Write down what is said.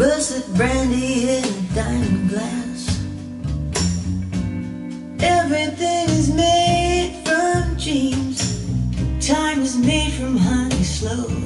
Russet brandy in a diamond glass. Everything is made from dreams. Time is made from honey slow.